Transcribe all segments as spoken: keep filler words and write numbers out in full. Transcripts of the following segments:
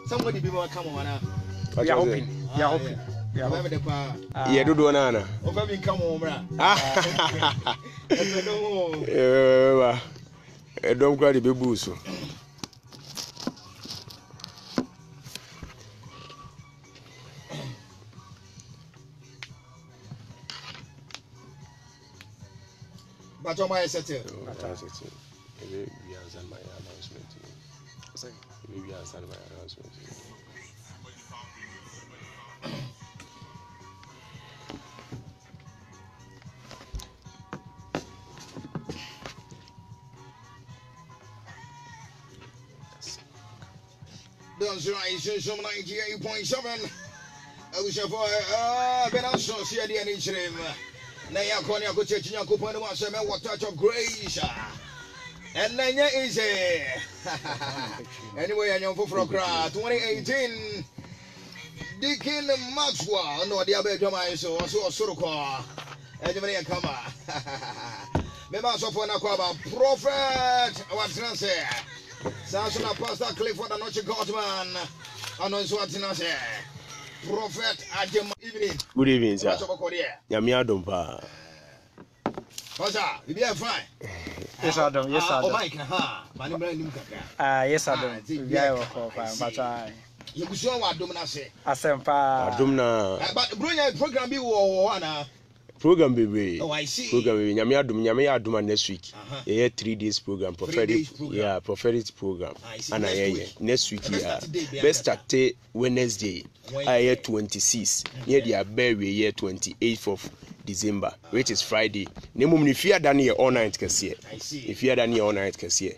Somebody be more come on now. We are hoping. We are hoping. We are hoping. Yeah, do do nana. Over me come on, bra. Eh, I don't cry the baby so. But on my settle. Maybe we answer my announcement. Maybe we answer my announcement. That's right, so ninety-eight point seven. I wish for uh Ben also see the N H M. Na ya ko ni akoche chinya ko pon wa se me what touch of grace. And then ya is anyway, I am for twenty eighteen. Deacon Maxwell, no, the other Jama so so Suruko. And the Maria Kama. Members of one Prophet, what's going to say? Sasuna Pastor Clifford and Noche Godman. And also what's going to say? Prophet Adam evening. Good evening, sir. Yamia Dompa. Pastor, you be fine. Yes, Adam. Yes, Adam. Oh, Mike, ha. Ah, yes, Adam. We are fine, but I. You go show what Domina say. Asempa. Domina. But bring program be one. Program baby. Oh, I see. Program baby. Nyame adum, nyame adum next week. Yeah, three days program, prophetic. Yeah, prophetic program. And I yeah, next week yeah. Best start Wednesday. I yeah twenty-six. Near the Abbey year twenty-eighth of December, which is Friday. Nemum ni fear than here all night kasiye. If you are than here all night kasiye.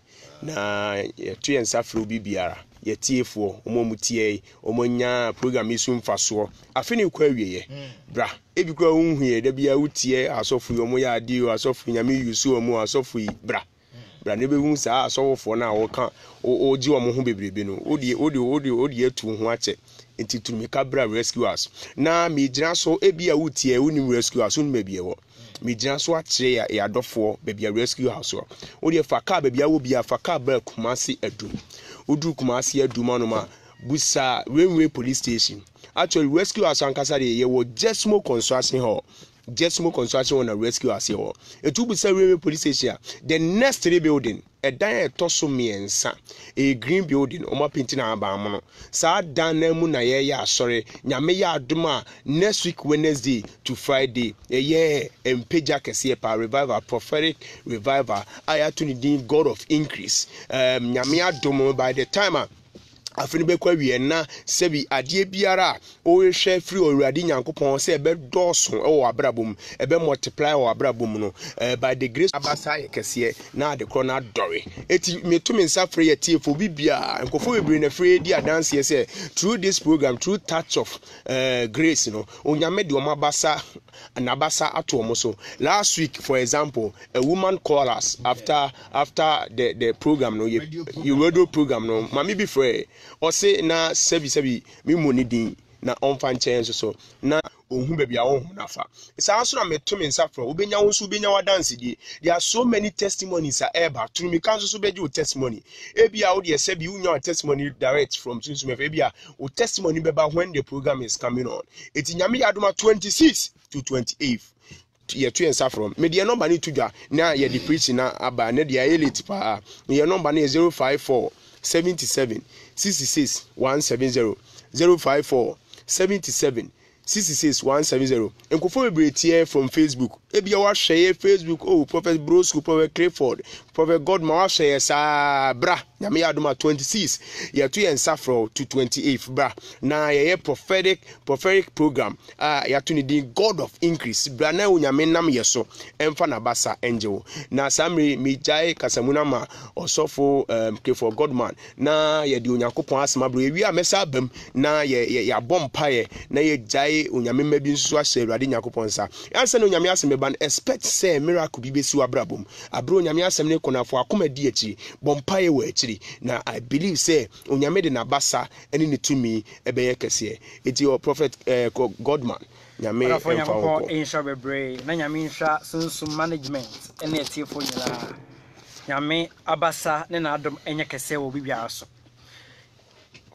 Na yeah two and safro bibiara. Ye tiefo omo mutie omo nya program isu mfaso afeni kwa wiye bra ebi kwa unhu ye da bia utie asofu omo ya adi asofu nyame yusu omo asofu bra bra ne be hu sa asofo na wo kan oji omo ho bebrebe no odi odi odi odi etu ho ache enti tumika bra rescuers na mi gyina so ebi a utie unim rescuers unu mebie wo mi gyina so akire ya ya dofo bebia rescue house wo odi fa ka bebia wo bia fa ka bra kumasi adum Udru Kumasi Dumanuma Busa Railway Police Station. Actually, rescue us on Casade, ye were just more construction hall. Just more construction on a rescue us here. It will be Railway Police Station. The next building, a dire tosso me and son, a green building, Oma Pintina Bamono. Sa dan Nemuna, ya sorry, Yameya Duma, next week Wednesday to Friday, a year and Pejakasipa revival, prophetic revival. I had to need God of increase. Um, Yamea Domo by the timer. Afini be kwa wie na sebi adie biara o hwe free owurade nyankopon se be doso e wo abrabom e be multiply wo abrabom no by the grace abasa yekese na de kro na dore eti metumi nsa free ye tie fo bibia nkofo bebre na free di adanse ye se through this program through touch of uh, grace no onyame de omabasa na basa ato omo so last week for example a woman called us after after the the program no you radio program no mami be free or say na sebi sebi mi money din na onfa nchen so na ohun bebia ohun nafa isa anso na metumi nsa fro obenya wonso obenya wa dance di there are so many testimonies are eba to me kan so beji o testimony ebia wo de sebi unya testimony direct from Tunsume ebia o testimony beba when the program is coming on eti nyame yadoma twenty-six to twenty-eight ye two and from me the number ni tudwa na ye the preaching na aba na the elite pa ye number na zero five four seventy-seven sixty-six one seventy zero five four seventy-seven sixty-six one seventy enkofo bebre from Facebook ebia wa share Facebook oh Prophet Brosco Prophet Clifford Prophet Godman wa share sa bra nyame yadoma twenty-six ye two and safro to twenty-eight bra na ye prophetic prophetic program ah ya to ni God of increase bra na nyame nam ye so emfa na basa angel na samre mi jai kasamuna ma osofo um, Clifford Godman na ye di onyankopon asema bro wi amesa bam na ye ya bompa ye na ye jai onyame mabi nso ahye awrade nyakopon sa ansa na onyame asem ban expect say miracle bi besi wabrabom abro onyame asem ne konafo akoma di achi bompae wa achi na I believe say onyame de na basa ene ne tumi ebeye kese eti o prophet uh, Godman nyame emfa ko insha bebre na nyame insha sunsum management ene etiefo nyina nyame abasa ne na adom enye kese wo bibia so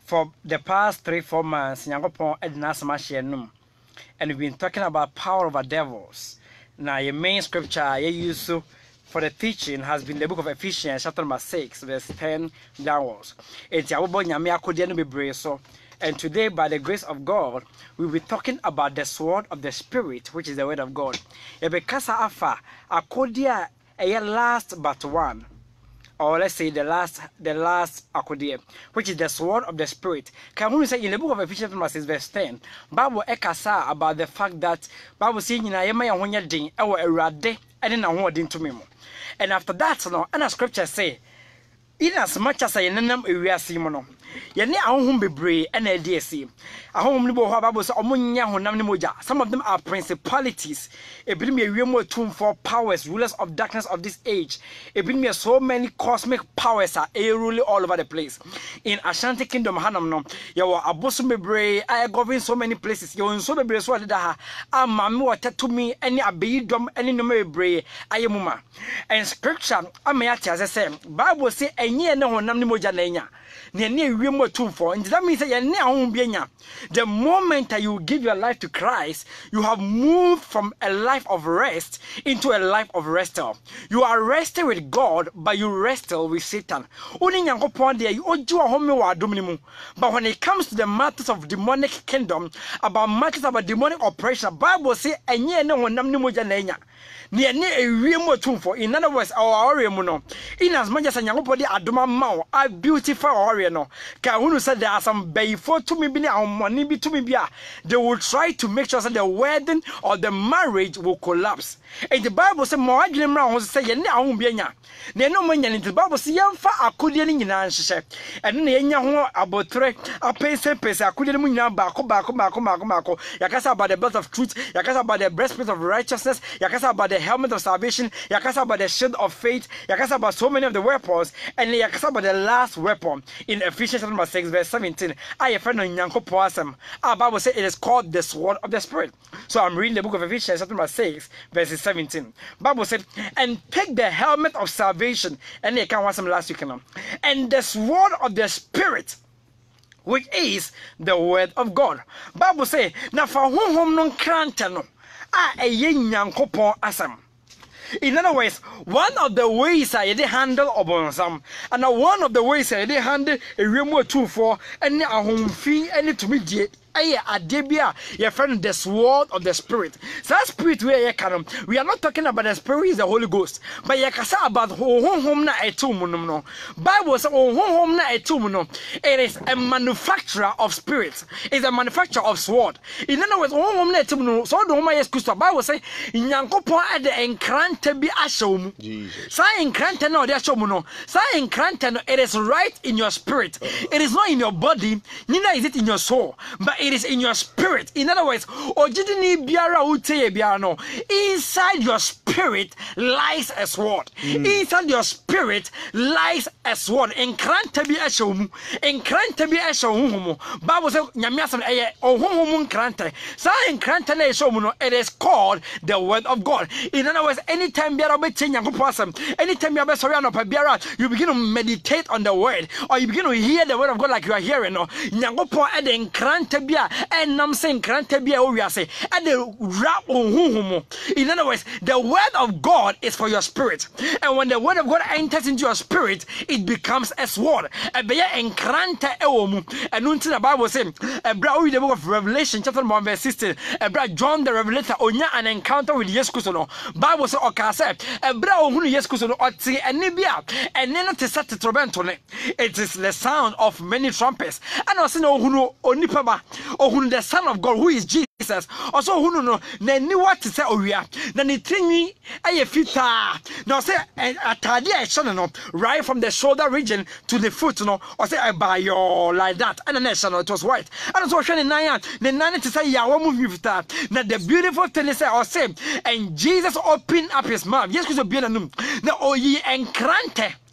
for the past three, four months, Nyankopon Edna Samashianum, and we've been talking about power over devils. Now, your main scripture you use for the teaching has been the book of Ephesians, chapter number six, verse ten downwards. It's Yabobo Nyamia Kodiano Bibreso. And today, by the grace of God, we'll be talking about the sword of the Spirit, which is the word of God. Ebekasa afa akodia a last but one. Or let's say the last, the last akodia, which is the sword of the Spirit. Can we say in the book of Ephesians verse ten, Bible ekasa about the fact that Bible saying na yema ya honya din ewo awurade ene na ho din to me mo. And after that, no, and a scripture say, in as much as I am a real simono, Yene ahom bebre and a D S C. Ahom nibo ho Bible say omunya honam ni moja. Some of them are principalities. E bring me a real tomb for powers, rulers of darkness of this age. E bring me so many cosmic powers are a ruling all over the place. In Ashanti Kingdom hanam no, yawo aboso bebre I govern so many places. Yo so bebre so adeda ha. Amami wata to me any abeyidom any no bebre ayemuma. And scripture ameyati as say Bible say enye ne honam ni moja na enya. And that means that the moment that you give your life to Christ, you have moved from a life of rest into a life of wrestle. You are resting with God, but you wrestle with Satan. But when it comes to the matters of demonic kingdom, about matters about demonic oppression, Bible says, in other words, our warrior, in as much as a young body, Adoma, I beautify warrior. No, Kahunu said there are some before to me, money be to me. They will try to make sure that the wedding or the marriage will collapse. And the Bible says, more I say, I won't be nya. They no money in the Bible, see, young fa a couldn't in answer. And then the young about three, a pace, pace, I couldn't win bako, bako, bako, bako, bako. Yakasa about the belt of truth, Yakasa about the breastplate of righteousness, Yakasa about the helmet of salvation, Yakasa about the shield of faith, Yakasa about so many of the weapons, and Yakasa about the last weapon in Ephesians chapter six, verse seventeen. I have friend on Yanko Poasam. Our Bible says it is called the sword of the Spirit. So I'm reading the book of Ephesians chapter six, verse seventeen. Bible said, and take the helmet of salvation, and they can want some last week, and the sword of the Spirit, which is the word of God. Bible say, na for whom home non krantano, ah a yen Yanko Po Asam. In other words, one of the ways I did handle Obonsam, and one of the ways I did handle a remote two for any a home fee, any to me. A debia, your friend, the sword of the Spirit. So that spirit where you can, we are not talking about the Spirit, is the Holy Ghost, but you can say about home home na etumunum. Bible says, oh home na etumunum. It is a manufacturer of spirits. It's a manufacturer of sword. In other words, oh home na etumunum. So the home is Christo. Bible says, Nyankopon at the enkrante bi ashom. Jesus. Sa enkrante no de ashomuno. Sa enkrante no. It is right in your spirit. It is not in your body. Neither is it in your soul, but it is in your spirit. In other words, inside your spirit lies a sword. Mm. Inside your spirit lies a sword. Enkrantabi eshomu. Enkrantabi eshomu. Bible says, Nyamiasan eye ohumu nkrante. Sa enkrante na eshomu. It is called the word of God. In other words, anytime biara be change yakopasam, anytime you are sorry no biara, you begin to meditate on the word, or you begin to hear the word of God like you are hearing. No, Nyankopon e de enkrante and I'm saying, in other words, the word of God is for your spirit, and when the word of God enters into your spirit, it becomes a sword. And until the Bible says, the book of Revelation, chapter one, verse sixteen, John the Revelator, onya an encounter with Jesus Christ. Bible says, okay, say, Jesus Christ, and then it is set to trumpet. It is the sound of many trumpets. And also, no, only Papa. Oh, who the Son of God, who is Jesus. Also, who no, ne knew what to say, oh, yeah. Then he trained me a fita. Now, say, a tadia, no, right from the shoulder region to the foot, no, or say, I buy your like that. And the nation, it was white. And also, Shannon Nyan, the nine to say, Yawa move that. Now, the beautiful thing is, or say, and Jesus opened up his mouth. Yes, because of being a num. Now, oh, ye enkrante.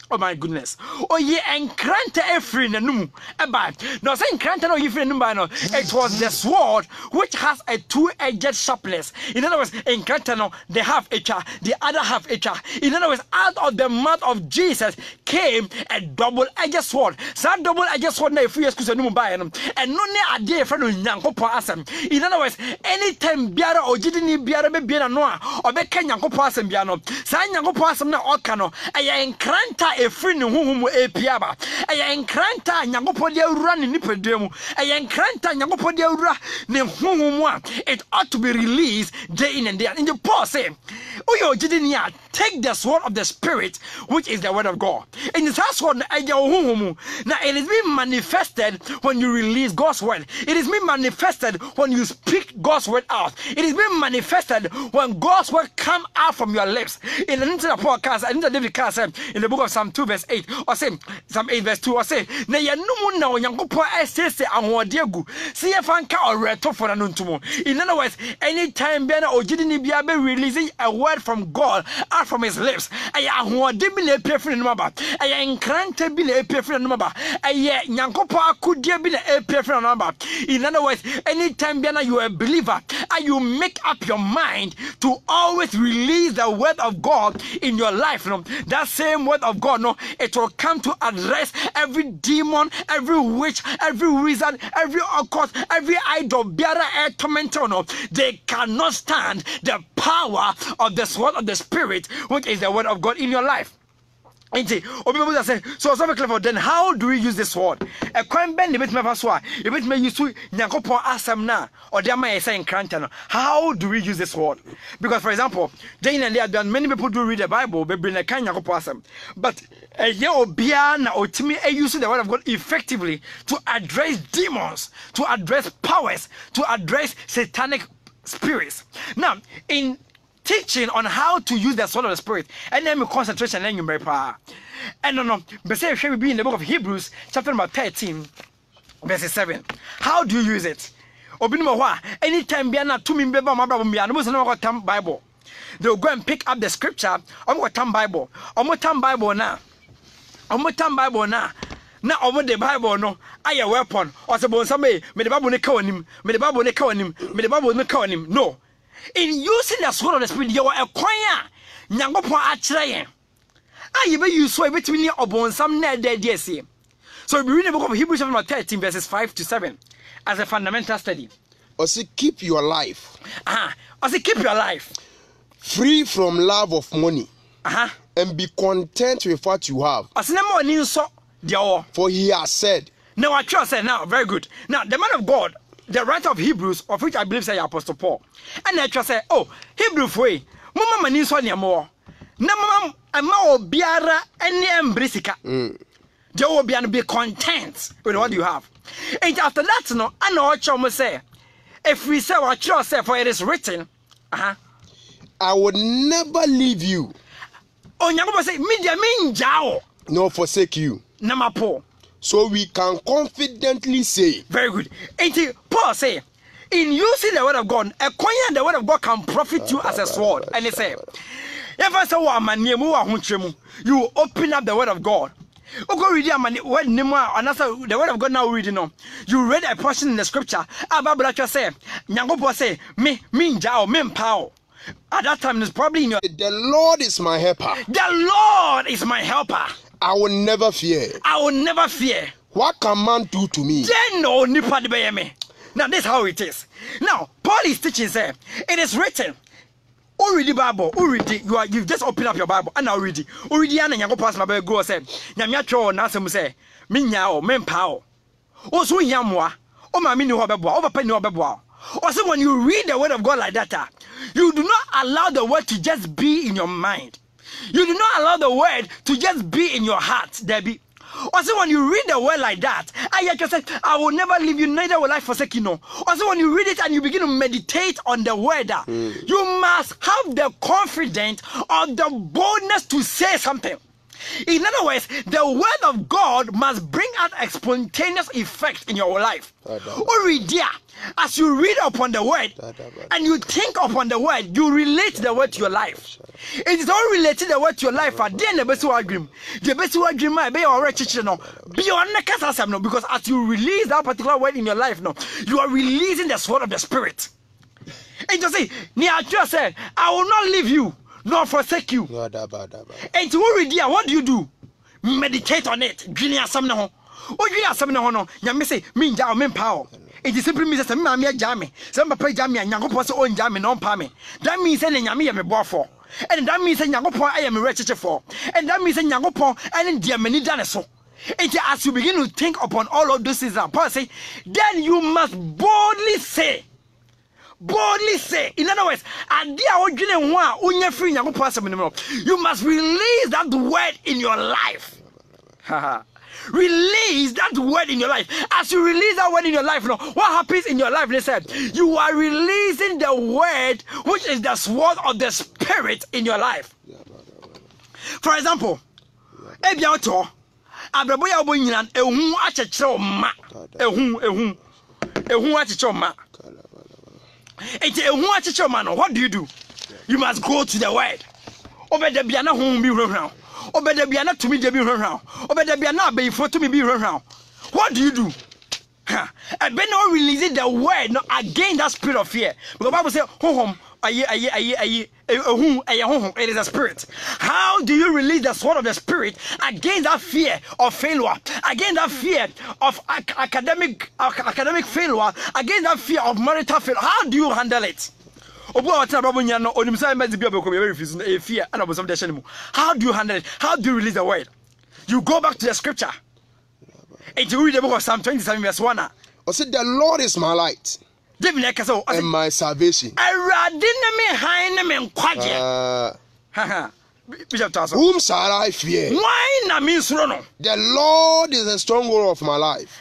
Oh my goodness. Oh ye enkranta efri nanum. Eba. No say enkranta no yefri nanum no. It was the sword which has a two-edged sharpness. In other words, enkranta no, they have echa, the other have echa. In other words, out of the mouth of Jesus came a double-edged sword. So that double-edged sword na efri eskusa nanum ba no. And no ne ade efri no Nyankopon asem. In other words, anytime biara ojidi ni biara be biara no a obeka Nyankopon asem biara no. Sa Nyankopon asem na oka no, eye enkranta efri ne huhumu epiaba eya enkranta Nyankopon de awura ne nipademu eya enkranta Nyankopon de awura ne huhumu a it ought to be released day in and day out. In the Paul say oyo jidini take the sword of the spirit which is the word of God. In the sword eya huhumu now it is being manifested when you release God's word. It is being manifested when you speak God's word out. It is being manifested when God's word come out from your lips. In the New podcast, in the David Cass in the book of Psalm two verse eight, or say Psalm eight verse two, or say na ya numu na Onyankopon esese ahode agu see if anka oreto for anuntumo. In other words, anytime be na ojidi ni bia be releasing a word from God out from his lips, aya ahode bi na epefre no ba, aya enkranta bi na epefre no ba, aya Nyankopon akudie bi na epefre no ba. In other words, anytime be na you are a believer and you make up your mind to always release the word of God in your life, no, that same word of God, no, it will come to address every demon, every witch, every wizard, every occult, every idol, biara, tormentor, no, they cannot stand the power of the sword of the spirit, which is the word of God in your life. Say, so so clever. Then how do we use this sword? A coin bend a bit me so a bit me use to Nyankopon asem na or there may say enkranta no. How do we use this sword? Because for example, day and day done many people do read the Bible, but bring a kind Nyankopon asem. But a year obia na otimi e use the word of God effectively to address demons, to address powers, to address satanic spirits. Now, in teaching on how to use the sword of the spirit, and then concentration and then you power. And no, no, but say we be in the book of Hebrews, chapter number thirteen, verse seven. How do you use it? Anytime biana to me Bible, they'll go and pick up the scripture. I'm going to Bible. I'm going to Bible now. I'm going to Bible now. Now over the Bible no, I a weapon. Or suppose somebody, me the Bible ne kaw him, me the Bible ne kaw him, me the Bible ne kaw him. No. In using the sword of the spirit, you are a choir. Nyankopon akyerɛ. Ah, you be use so between obon some na there there see. So we read the book of Hebrews chapter thirteen verses five to seven as a fundamental study. Or say keep your life. Ah, or say keep your life free from love of money. Uh-huh. And be content with what you have. As no ni so there. For he has said. Now I trust said now very good. Now the man of God, the writer of Hebrews, of which I believe say Apostle Paul, and I just say, oh, Hebrew way, mama mani so near more. Na mama ama obiara any embrisika. They will be and be content with what you have. And after that, no, I know what you must say. If we say what you say, for it is written, uh-huh. I would never leave you. Oh, you say, media mean jao. Nor forsake you. Namapo. So we can confidently say. Very good. And Paul say, in using the word of God, acquiring the word of God can profit you as a sword. And he say, if I say, you open up the word of God. Go read word the word of God now reading on. You read a portion in the scripture. Abba say, Nyangopo say, me, me, jao, me, pow. At that time, it's probably in your. The Lord is my helper. The Lord is my helper. I will never fear. I will never fear. What can man do to me? Now, this is how it is. Now, Paul is teaching, say, it is written. Who read the Bible? Who read it? You are you just open up your Bible and now read it. Who read it? And you go pass my Bible. Go say, Nyamya cho na sem say, me nyao, me mpao. O so nyamwa. O ma me ni ho beboa. O papa ni ho beboa. Also, when you read the word of God like that, you do not allow the word to just be in your mind. You do not allow the word to just be in your heart, Debbie. Also, when you read the word like that, I just said, I will never leave you, neither will I forsake you. No. Also, when you read it and you begin to meditate on the word, mm. you must have the confidence or the boldness to say something. In other words, the word of God must bring out a spontaneous effect in your life. Or dear, as you read upon the word and you think upon the word, you relate the word to your life. It is all related the word to your life. Then the best dream, the best dream might be already no beyond the casasam no, because as you release that particular word in your life, no, you are releasing the sword of the spirit. And you say, Nia said, I will not leave you nor forsake you. And to worry, dear, what do you do? Meditate on it. Junior Samno. Oh, you are Samno. No, Yamese, mean Jao, mean power. It is simply means that Mamma Jammy, some pay Jammy and Yangopo's own Jammy non Pame. That means sending Yami a bar for. And that means that Yangopo I am a wretched for. And that means that Yangopo and dear many dinosaur. And as you begin to think upon all of those things, Paul say, then you must boldly say. Boldly say, in other words, you must release that word in your life. Release that word in your life. As you release that word in your life, you know, what happens in your life? They said, you are releasing the word, which is the sword of the spirit in your life. For example, Ebiato, Abraboya Bunyan, Ehun Achechoma, Ehun, Ehun, Ehun Achechoma. What do you do? You must go to the word. Over the Biana home be around. Over the Biana to me be around. Over the Biana be for to me be around. What do you do? And when you releasing the word no, against that spirit of fear. Because the Bible says, home, it is a spirit. How do you release the sword of the spirit against that fear of failure, against that fear of ac academic ac academic failure, against that fear of marital failure? How do you handle it? How do you handle it? How do you release the word? You go back to the scripture and you read the book of Psalm twenty-seven verse one. I said, the Lord is my light and my salvation. Uh, whom shall I fear? The Lord is the stronghold of my life.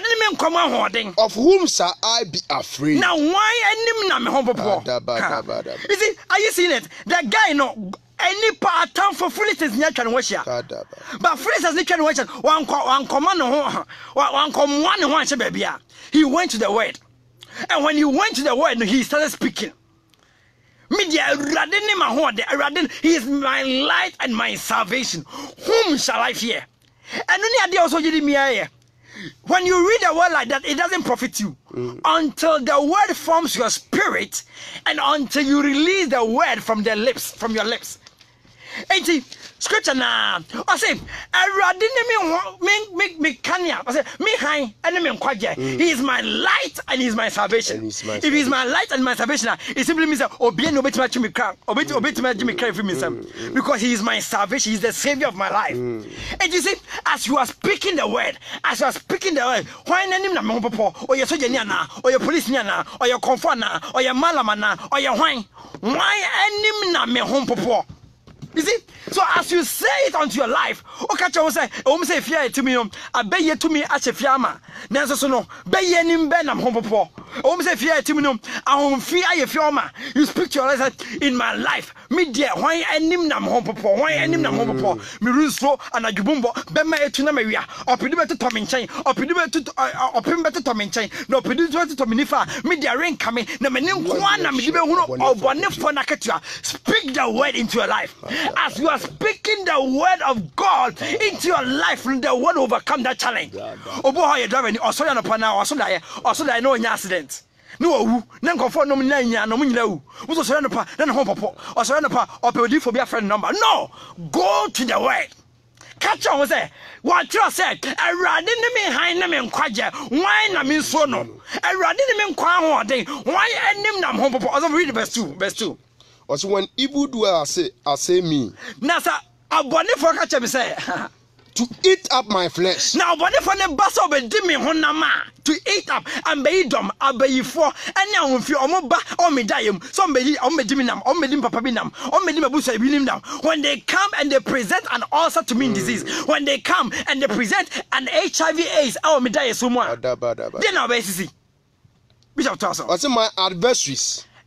Of whom shall I be afraid? Now, why you see, are you seeing it? That guy, no. Any part time for foolishness near can watch ya. But foolishness near can watch ya. One one command one come one one baby. He went to the word. And when he went to the word, he started speaking. Media radin my home, he is my light and my salvation. Whom shall I fear? And only idea also did me here. When you read a word like that, it doesn't profit you mm. until the word forms your spirit and until you release the word from the lips, from your lips. And see, scripture now, I say, I didn't make me kanya. I say, me high enemy kwaje. He is my light and he is my salvation. Is my if he is my light and my salvation, it simply means that obey no better me cry, obey obey to me cry for me, because he is my salvation. He is the savior of my life. Mm. And you see, as you are speaking the word, as you are speaking the word, why name na me popo, or your soldier na, or your police na, or your comfort na, or your malama na, or your wine, why name na me home popo? You see, so as you say it unto your life, okay, I will say, I say, fear to me, I beg you to me as a fiama. Nanso so no, beg you in Benham home poor. I will say, fear to me, I won't fear a fiama. You speak to your life in my life. Me dear, why I name them home poor, why I name them home poor. Me ruslo and a jubumbo, Bema to Namaria, or Pidiba to Tommy Chain, or Pidiba to Pimba to Tommy Chain, no Pidiba to Tominifa, me dear rain coming, no meaning one, I'm or one for Nakatua. Speak the word into your life. As you are speaking the word of God into your life, the word will overcome that challenge. Obo how you driving or so na pana or so that or so that no accident. No wu na nkofo no na nya no nyina wu. Wo so na pa na ho popo or so na pa or pe for be friend number. No, go to the word. Catch on say what you said. Erade ne me han na me nkwaje. Why na me so no? Erade ne me nkwa ho den. Why enim na ho popo. Also read verse two, verse two. Also, when evil doers say, I say me. Nasa, abone for catch me say to eat up my flesh. Now, abone for the bus of a dimi honama to eat up and be dom, abe for and now if you are more back on me diam, somebody on me diminam, on me dim papabinam, on me dimabusa bilim. When they come and they present an ulcer to mean mm. disease, when they come and they present an H I V AIDS, oh me die so much. Then I'll be see. Bishop Tosso. I say my adversaries.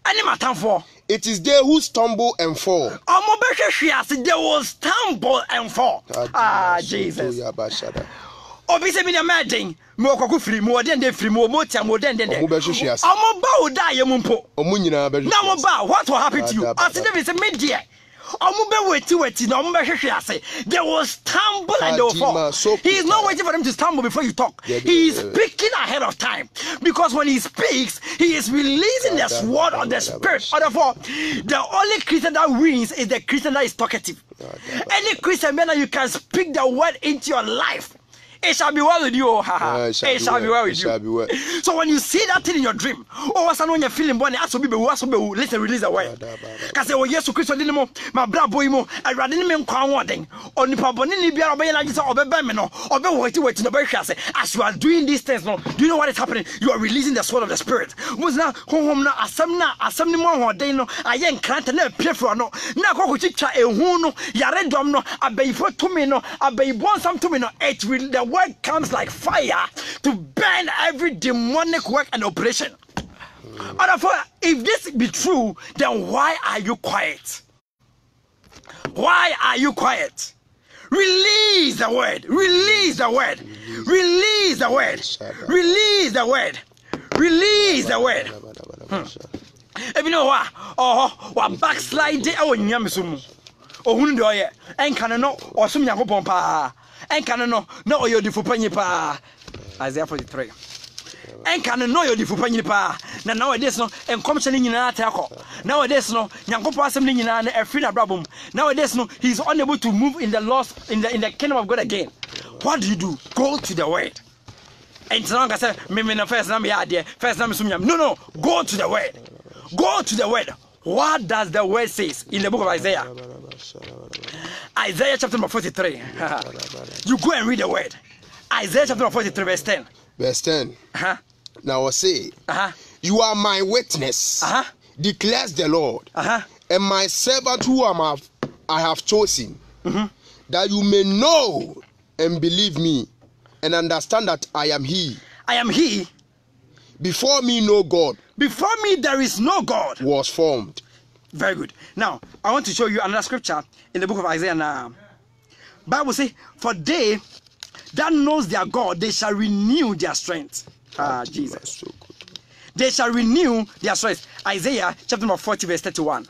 Any matter for. It is they who stumble and fall. They will stumble and fall. Ah, Jesus. Obi se mi na madden me okoko free mo den den free mo mo tia mo den den den omo ba o da ye mu mpo omo nyina be na mo ba what will happen to you as David say me dear omo be weti weti na omo be hwehwe ase they will stumble and they will fall. He is not waiting for them to stumble before you talk. He is speaking ahead of time, because when he speaks he is releasing the sword of the spirit. Therefore the only Christian that wins is the Christian that is talkative. Any Christian man, you can speak the word into your life. It shall be well with you. Uh, it, shall it shall be well with you. Be well. So when you see that thing in your dream, oh, what's when you're feeling born, ask me, listen, release a word. Because oh, yes, Christ, my brother, boy, I rather name Quang on the Pabonini Bia or Bemeno or Bewait wait to the Berkshire. As you are doing these things, no, do you know what is happening? You are releasing the sword of the spirit. Was now home now, as some now, as some more day, no, I ain't can't never for no. Now go to chicha a huno, Yare domno, a bay for two no, a bay born some two no, it will the word comes like fire to burn every demonic work and operation. Mm. Therefore, if this be true, then why are you quiet? Why are you quiet? Release the word. Release the word. Release the word. Release the word. Release the word. If you know what? Oh, what backslide? Oh, nyamisumu. Oh, who do I? And can I know? Or some young pompa. And can I know? No, you're the Fupanipa. Isaiah forty-three. And can I know you're the Fupanipa? Now, nowadays, no, and commissioning in an attack. Nowadays, no, Yankopa assembling in an Afrina Brabum. Nowadays, no, he's unable to move in the lost in the in the kingdom of God again. What do you do? Go to the word. And so long as I say, Mimina first name idea, first name Sumyam. No, no, go to the word. Go to the word. What does the word say in the book of Isaiah? Isaiah chapter number forty-three. You go and read the word. Isaiah chapter number forty-three, verse ten. Verse ten. Uh-huh. Now I say, uh-huh. You are my witness, uh-huh. declares the Lord, uh-huh. and my servant who am have, I have chosen, mm-hmm. that you may know and believe me and understand that I am He. I am He. Before me no God. Before me there is no God. Was formed. Very good. Now, I want to show you another scripture in the book of Isaiah. Now, Bible says, for they that knows their God, they shall renew their strength. Ah, Jesus. So good. They shall renew their strength. Isaiah chapter number forty, verse thirty-one.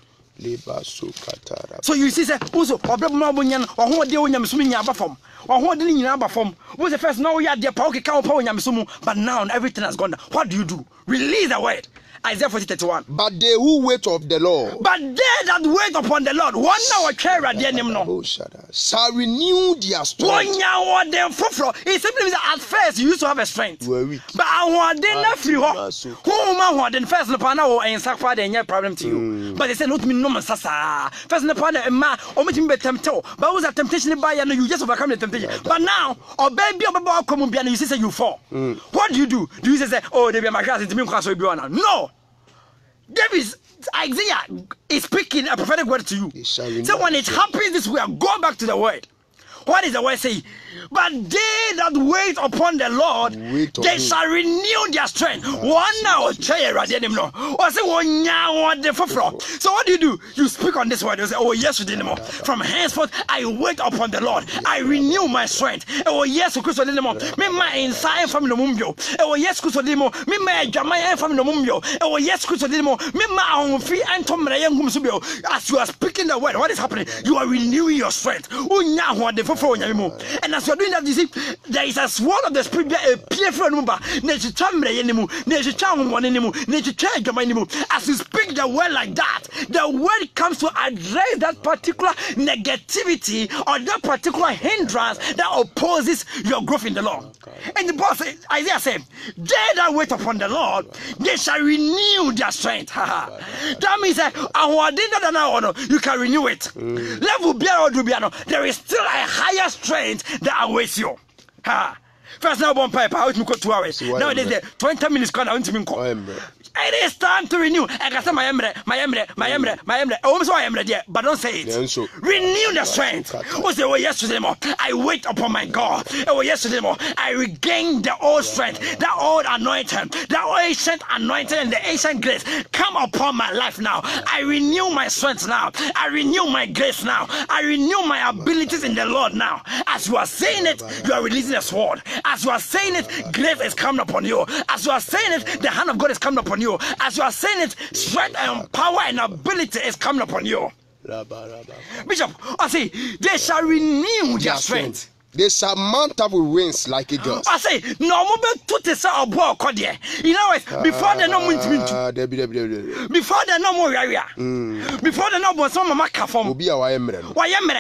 So you see, also, or who deal with Yamsumi Abafom, or who didn't in Abafom, was the first now we had the Pauki Cow Yamsumu, but now everything has gone down. What do you do? Release the word. Isaiah forty, thirty-one. But they who wait of the Lord, but they that wait upon the Lord, one hour chair at the end no shall renew their strength. One hour then for it simply means that at first you used to have a strength, but I want them not free. Who man then first the panel and sacrifice any problem to you. But they say not me no man sasa. First the panel ma or me be tempted. But was a temptation by and you just overcome the temptation. But now or baby or come be and you say you fall. What do you do? Do you say oh they be my class into me class will be on? No. David, Isaiah is speaking a prophetic word to you. So when it happens this way, go back to the word. What is the word saying? But they that wait upon the Lord, they shall renew their strength. One now chair at the end no. Or say one now the for. So what do you do? You speak on this word. You say, oh yes, you didn't. From henceforth I wait upon the Lord. I renew my strength. Oh yes, Christ didn't. Me my inside from the mumbio. Oh yes, Christ didn't. Me my jamai from the mumbio. Oh yes, Christ didn't. Me my own free and Tom Rayangumsubio. As you are speaking the word, what is happening? You are renewing your strength. Oh now what the for. And as you're doing that, you see, there is a sword of the spirit, a peer for number, nature chamber anymore, nature charm one anymore, nature change of anymore. As you speak the word like that, the word comes to address that particular negativity or that particular hindrance that opposes your growth in the Lord. And the boss, Isaiah said, they that wait upon the Lord, they shall renew their strength. That means that you can renew it. Level there is still a higher strength that awaits you. Ha. First now one pipe out me go two hours. Now it is the twenty minutes can out me go. It is time to renew. I got my emre, my emre, my emre, my emre. Oh, so I am ready, but don't say it. Renew the strength. Was the way yesterday more? I wait upon my God. Oh, yesterday more. I regain the old strength, the old anointing, the ancient anointing, and the ancient grace. Come upon my life now. I renew my strength now. I renew my grace now. I renew my abilities in the Lord now. As you are saying it, you are releasing a sword. As you are saying it, grace is coming upon you. As you are saying it, the hand of God is coming upon you. As you are saying it, strength and power and ability is coming upon you. Bishop, I say, they shall renew their strength. They shall mount up with wings like eagles. I say, no more to the sound of war. You know, before they know me, before they know more area, before they know what some of my cafom will be a why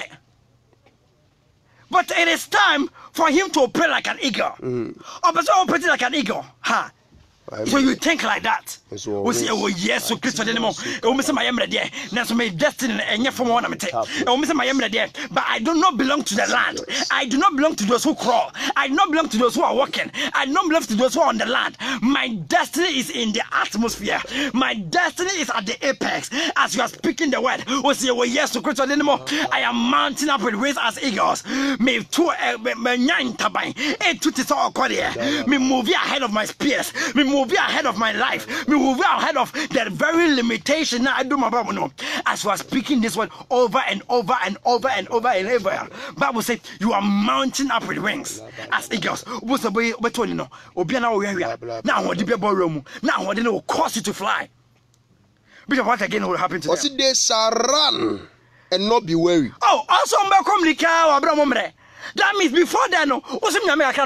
but it is time for him to operate like an eagle. Or but operate like an eagle. Ha. So you think like that? We say, oh yes, so Christ anymore. Oh, Mister My Emre there. Now so my destiny and yet from one I'm oh, Mister My Emre there. But I do not belong to the land. I do not belong to those who crawl. I do not belong to those who are walking. I do not belong to those who are on the land. My destiny is in the atmosphere. My destiny is at the apex. As you are speaking the word, we say, oh yes, so Christ anymore. I am mounting up with wings as eagles. Me two me nine tabai. E two tis all cordia. Me move ahead of my spears. Me move ahead of my life. Me move ahead of that very limitation. Now I do my Bible no. As we are speaking this word over and over and over and over and over, Bible says you are mounting up with wings as eagles. What's the boy? What you know? Obiana we now what the people room. Now what they will cause you to fly. Bishop, what again will happen to What's them? It they shall run and not be weary. Oh, also come the cow, Abraham. That means before that, no, but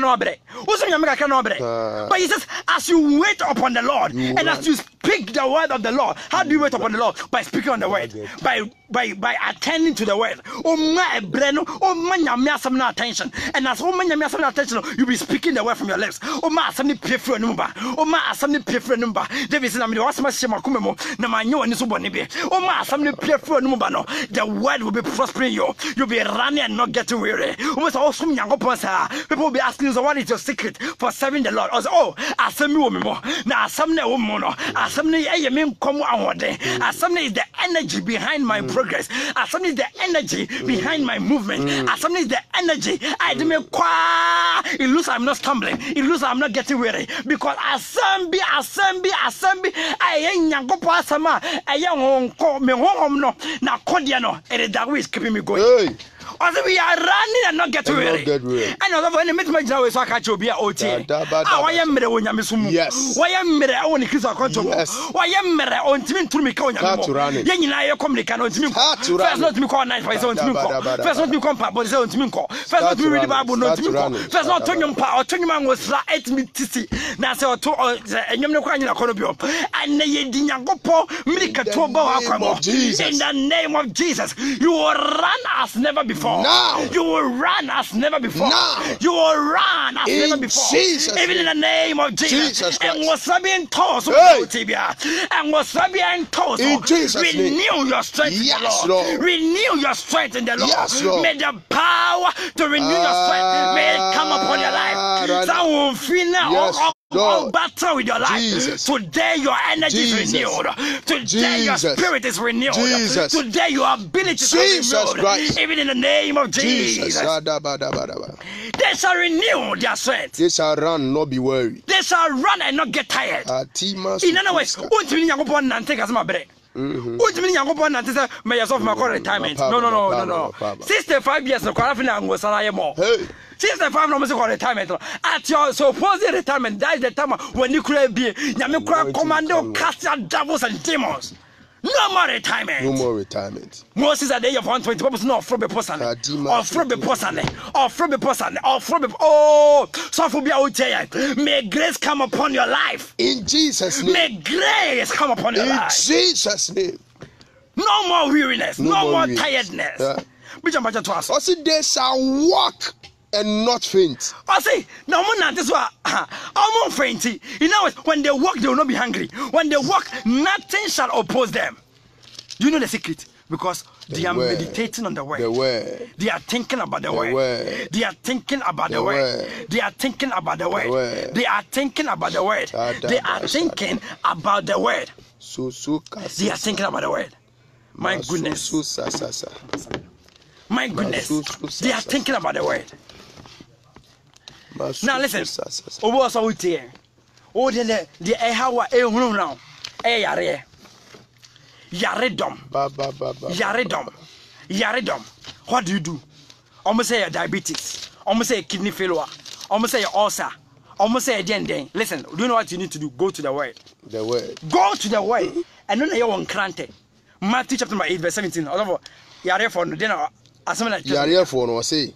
he says, as you wait upon the Lord, you and as you speak the word of the Lord, how do you wait upon the Lord? By speaking on the word, by by by attending to the word. Oh my breno, oh my some attention, and as oh my some attention, you'll be speaking the word from your lips. Oh my some pay for a number, oh my some pay for a number. David said, I'm the what's my shema kumemo, Namanyo and Subonibe. Oh my some pay for a number. No, the word will be prospering you. You'll be running and not getting weary. Also, people will be asking, so what is your secret for serving the Lord? Also, oh, I send me woman more. Now, some ne woman, I some ne I mean come on day. I some is the energy behind my progress. I some is the energy behind my movement. I some is the energy. I do me qua. It looks I'm not stumbling. It looks I'm not getting weary because I some be, I some be, I some be. I ain't yango pa sama. I young home me home no. Now, Kodiano, and the dog is keeping me going. Also, we are running and not getting ready. And although when the meet now so I catch you be O T. Ah, why am I when you miss me? Yes. Why am I only kiss a control? Why am I on Timin to me? Yen and I communicate on Timin. First, not to me call night by zone Timinko. First, not to come pap, but zone Timinko. First, not to read the Bible, not Timinko. First, not to your power, to your man was eight minutes to see. Now, so to and you're not in a corner. And the Dinyangopo, Milika in the name of Jesus, you will run as never before. Now you will run as never before. Now you will run as in never before. Jesus even in the name of Jesus. Jesus and was being told hey. and was being told in Jesus renew name. your strength Yes, in the Lord. Lord. Renew your strength in the Lord. Yes, Lord. May the power to renew your strength may it come upon your life. Some will feel now. Yes. All battle with your life. Jesus. Today your energy Jesus. is renewed. Today Jesus. your spirit is renewed. Jesus. Today your abilities Jesus are renewed. Christ. Even in the name of Jesus. Jesus. They shall renew their strength. They shall run, not be weary. They shall run and not get tired. In other words, Ultimately, I'm going to say, may I my retirement. No, no, no, no, no. sixty-five years, no, I'm going to more. sixty-five no music retirement. At your supposed retirement, that is the time when you could be Yamukra commando, cast your devils and demons. No more retirement. No more retirement. Moses a day of one twenty purpose no from the person. Or from the person. Or from the person. Or from the oh so for be out there. May grace come upon your life. In Jesus' name. May grace come upon your in life. In Jesus' name. No more weariness. No, no more, more tiredness. Yeah. Also, they shall walk and not faint. I say, no one this one. I'm not fainty. You know, when they walk, they will not be hungry. When they walk, nothing shall oppose them. You know the secret. Because The they are word. meditating on the word. The word. They are thinking about the, The word. word. They are thinking about the, The word. word. They are thinking about the word. word. They are thinking about the word. Da, da, They da, are da, thinking about the word. So so They are thinking about the word. My Ma, so, goodness. so, sa, sa, sa. My goodness. so, so, sa, They are sa, thinking about the word. Ma, so, Now so, listen. sa, sa, sa. Obo also with here. Oh, the the ehawa ehunu now. Eh yare. Yare dom. Ba, ba, ba, ba. Yaredom. Yaredom. What do you do? Almost say diabetes. Almost say kidney failure. Almost say ulcer. Almost say den den. Listen, do you know what you need to do? Go to the word. The word. Go to the word. And then you want grante. Matthew chapter number eight, verse seventeen. Although yare for no then assembly. You are here for no say.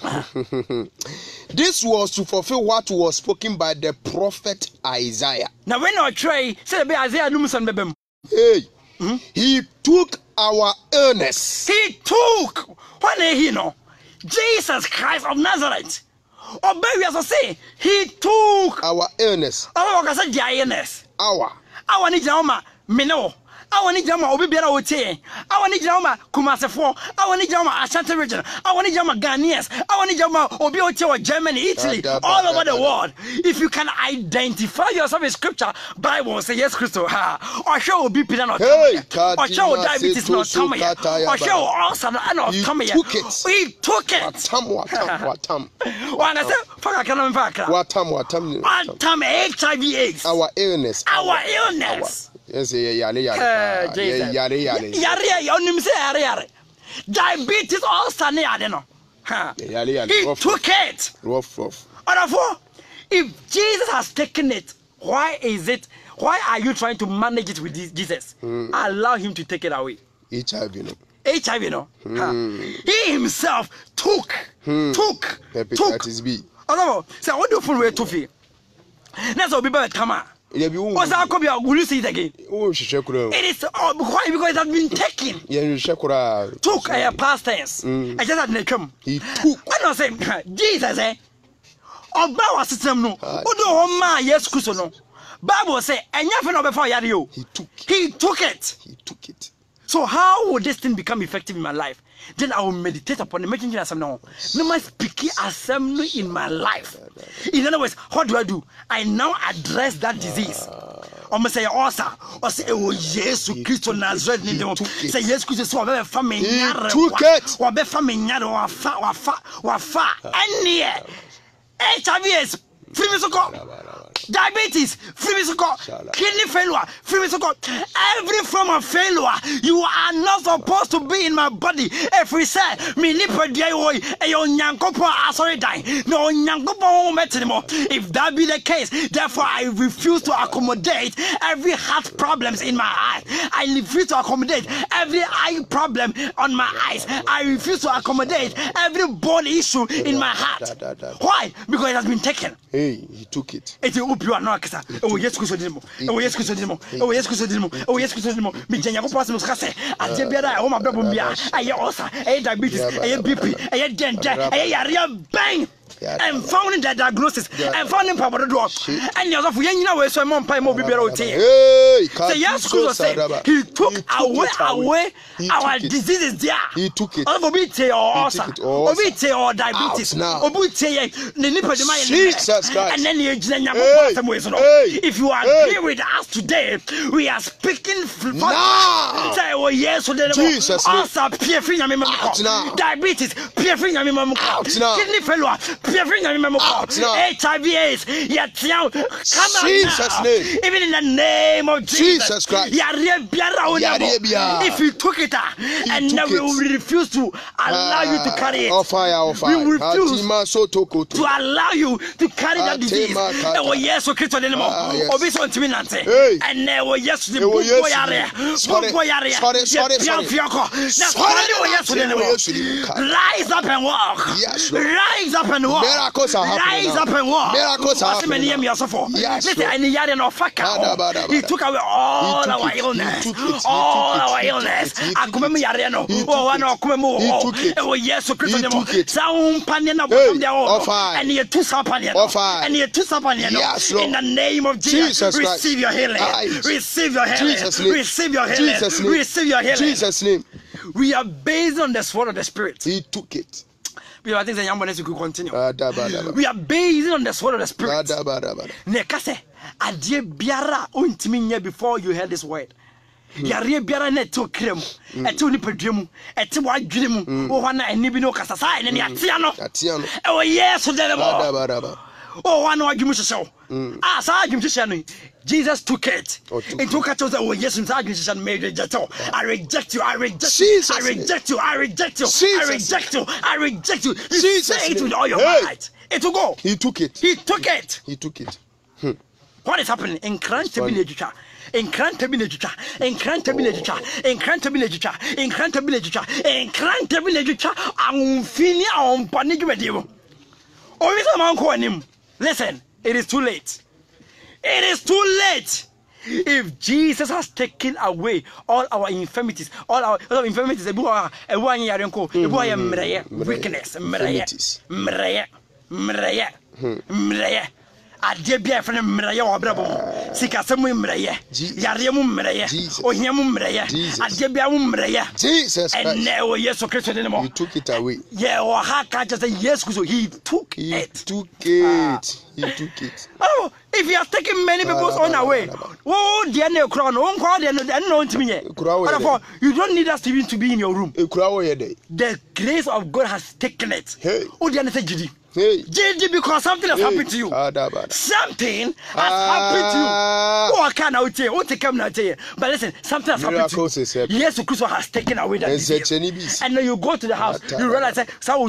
This was to fulfill what was spoken by the prophet Isaiah. Now when I try, say be Isaiah numusan bebem. Hey, mm-hmm. He took our illness. He took when he know Jesus Christ of Nazareth. Obey as I say, he took our illness. Our I say illness. Our. Our ni jama mino. Our ni jama obi biara otie. Our ni jama Kumasefo. Our ni jama Ashanti region. Our ni jama Ghanaians. Our ni jama obi otie or Germany, Italy, Da, da, all da, over da, the da. world. If you can identify yourself in scripture, Bible say yes, Christo. Ha. Or show obi pina not Hey, or show Kadima diabetes not Seto come Sukataya or show Baba. ulcer not He come took it. He took it. Watam, watam, watam. One I said, fuck I can't fuck. Watam, watam. One time H I V AIDS. Our illness. Our illness. Yes, yeah, yeah, Uh, yeah. Jesus. Yeah, yeah, yeah. Yare, you only say yare, yare. Diabetes also ne ade no. Ha. Yeah, yeah, He rough, took it. Rough, rough. Therefore, if Jesus has taken it, why is it? Why are you trying to manage it with this- Jesus? Hmm. Allow him to take it away. H I V, no. H I V, no. Ha. He himself took, took, took. Hepatitis B. Therefore, say what do you feel to feel? That's what people come out. Yeah, be who? What's that? Will you see it again? Who she check kura? It is uh, why because it has been taken. Yeah, you check kura. Took a uh, past tense. I just had to come. He took. I don't say Jesus eh. Oba wa system no. Odo ho ma yes Christ no. Bible say enya fe no be for yare yo. He took. He took it. He took it. So how will this thing become effective in my life? Then I will meditate upon the making it no. No my speaking assembly in my life. In other words, what do I do? I now address that disease. Or say also, or say oh Jesus Christ of Nazareth. Say yes Christ so be family. He took it. Or be family nyare wa fa wa fa wa fa. Any H I V is free me so diabetes, free me so kidney failure, free me so every form of failure. You are not supposed to be in my body. If we say me nipa dia wo e yo nyankopo asori dan no nyankopo metinimo. If that be the case, therefore I refuse to accommodate every heart problems in my eyes. I refuse to accommodate every eye problem on my eyes. I refuse to accommodate every bone issue in my heart. Why? Because it has been taken. Hey, he took it. It will be an orchestra. Oh, yes, Kusadimo. Oh, yes, Kusadimo. Oh, yes, Kusadimo. Oh, yes, Kusadimo. Mijanya Passimus Case. I did better. Oh, my Babumia. I also a diabetes, a B P, a danger, a real bang. And found that diagnosis and found him Papa Drop. And you're off when you know where some mom pie mobile bureau. Say yes, Kusa. He took away away our diseases there. He took it. Obite or ulcer. Obite or diabetes. Obite the nipple de my Jesus Christ. and then you Hey, hey, if you agree hey. with us today, we are speaking for now. Say, oh, yes, so then Jesus. Also, peer finger, diabetes, peer finger, kidney failure, peer finger, H I V AIDS, yet come on. Jesus' name. Even in the name of Jesus, Jesus Christ. If you took it and now we will refuse to allow you to carry it, oh, fire, oh, fire. We refuse to allow you to carry that disease. Oh, yes, so Christ anymore. Obis on to me, Nancy. And there were yes, the boy area. Sorry, sorry, sorry, sorry. Rise up and walk. Yes, rise up and walk. Miracles are happening. Rise up and walk. Miracles are happening. Yes, listen, and the yard no faka. He took away all our illness. All our illness. Akumemu yare no. Oh, one akumemu. Oh, yes, so Christ anymore. Sound panina from there. And you two sapania. And you two sapania. Yes, in the name of Jesus, Jesus receive your healing. Christ. Receive your healing. Jesus name. Receive your healing. Jesus name. Receive your healing. Jesus name. We are based on the sword of the Spirit. He took it. I think the young ones could continue. Adabadaba. We are based on the sword of the Spirit. Adabadaba. Nekase adie biara untimi nya before you heard this word. Yare biara na to krem. Ete oni padwem. Ete wadwene mu. O hwana eni bi no kasa sai ne atia no. Atia no. E o yeso de mo. Adabadaba. Oh, one wadwum hyehyɛ. Ah, saa adwum hyehyɛ no. Jesus took it. It took it to oh yes, I reject you. I reject you. I reject you. I reject you. I reject you. I reject you. I reject you. You say it with all your might. It will go. He took it. He took it. He took it. What is happening? In Kranta Village. In Kranta Village. In Kranta Village. In Kranta Village. In Kranta Village. In Kranta Village. I'm feeling on panic with you. Oh, it's a man calling him. Listen, it is too late. It is too late. If Jesus has taken away all our infirmities, all our, all our infirmities, weakness, adebia fene mreye obrabo sikasemu mreye yaremu mreye ohiemu mreye adebia mu mreye Jesus and now yesu Christ de mo he took it away. Yeah, or ha ka just yes he took he it took it he took it. Oh, if you are taking many people on away, oh dear no crown on call and no ntimi ye therefore you don't need us to be to be in your room. The grace of God has taken it. Hey. Oh dear no say gidi. Hey. J D, because something has hey. happened to you. Adabada. Something has ah. happened to you. Oh, I can't out here. Oh, take him out here. But listen, something has Miracles happened to you. Yes, Christ has taken away that disease. And then you go to the house, Adabada. You realize that you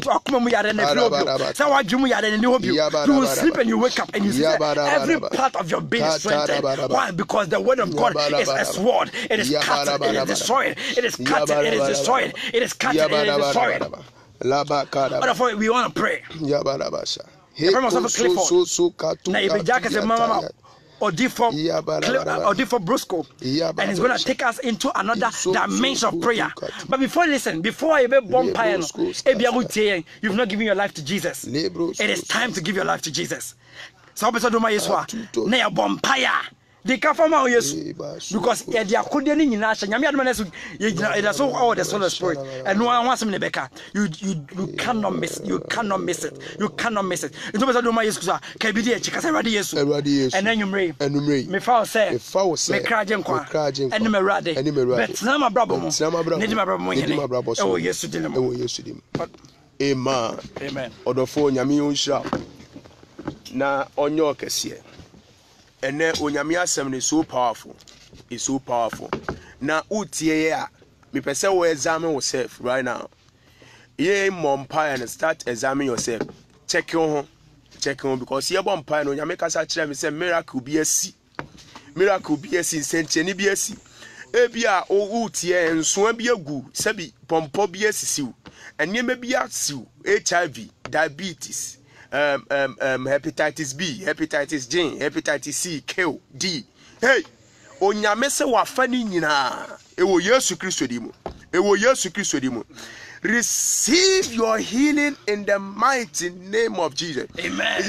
will sleep and you wake up and you see every part of your being strengthened. Why? Because the word of God is a sword. It is cut, it is destroyed. It is cut, it is destroyed. It is cut, it is destroyed. But we want to pray. Hey, so, so, so, so, now if Mama or different or different Brusco, and it's going to take us into another dimension of prayer. But before listen, before I ever bomb piano, you've not given your life to Jesus. It is time to give your life to Jesus. So do my Yeswa. Now bomb fire. They come from our yes because they are couldn't in Nasha. That's all the solar spirit, and no one wants me Rebecca. You you you cannot miss you cannot miss it. You cannot miss it. It's always do my yes, can be there, chicas already yes, and then you may and you may. Me foul say, me crajem qua, and me rade, and me rade. But Nama Brabo, Nidima Brabo, oh yes to them, oh yes to them. Amen. Amen. Or the phone Yami shop. Na on your case. And then onyame asem is so powerful. It's so powerful. Now utie ya me pese wo examine yourself right now. Ye mompire and start examine yourself. Check your home. Check on because ye bompire no onyame kasa kire me say miracle bi asi. Miracle bi asi nsencheni bi asi. Ebia o utie enso bi agu sebi pompo bi asisiu. Enye bi asiu H I V, diabetes. Um, um, um, hepatitis B, hepatitis J, hepatitis C, K, D. Hey, onyame se wafani nyina. Ewo Yesu Kristo dimu. Ewo Yesu Kristo dimu. Receive your healing in the mighty name of Jesus. Amen.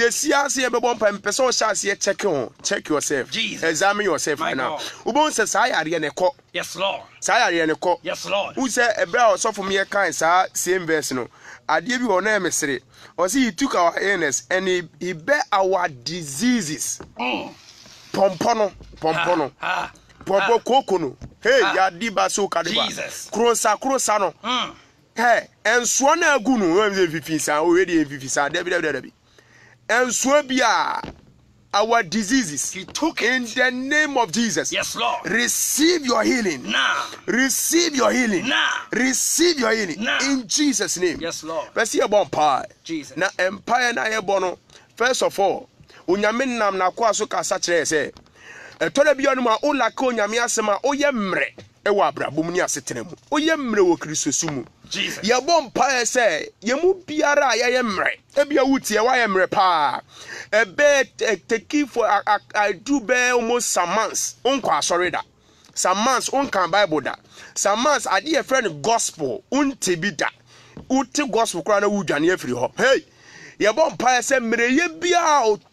Check on, check yourself. Jesus. Examine yourself right now. Ubon se sa yare ne ko. Yes, Lord. Sa yare ne ko. Yes, Lord. Who say ebra so for me kan sa same verse no. Ade bi wona emesere. Or see, he took our illness and he, he bear our diseases. Mm. Pompono, pompono, ah, ah, pompo ah, kokono. Hey, ah, ya diba so kadiba. Jesus. Krosa, krosa no. Mm. Hey, and swana gunu. We vifisa already vifisa. Debi debi debi. And swabia our diseases. He took in it. the name of Jesus. Yes, Lord. Receive your healing now. Receive your healing now. Receive your healing now. In Jesus' name. Yes, Lord. Let's see about empire. Jesus. Na empire na yebono. First of all, unyame nam na kwa so kasa kire se. Etore bi onu ma o la ka unyame asema oye mre e wa abrabom ni asetena mu. Oye mre wo Kristo sumu. Jesus. Ye bom pa se ye mu biara ya ye mre. E bia wutie wa ye mre pa. E be take for I do be almost some months. Unkwa asori da. Some months unkan Bible da. Some months ade e friend gospel unte bi da. Uti gospel kra na wudwane afiri ho. Hey. Ye bom pa se mre ye bia